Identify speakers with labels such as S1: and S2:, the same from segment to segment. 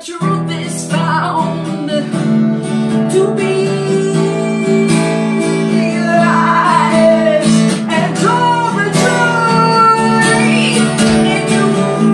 S1: truth is found to be lies and overjoyed in you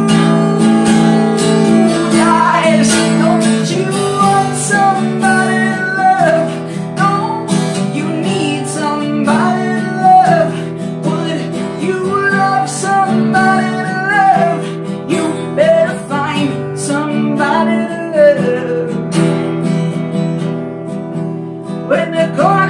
S1: guys. Don't you want somebody to love? Don't you need somebody to love? Would you love somebody to love? You better find somebody to love. When the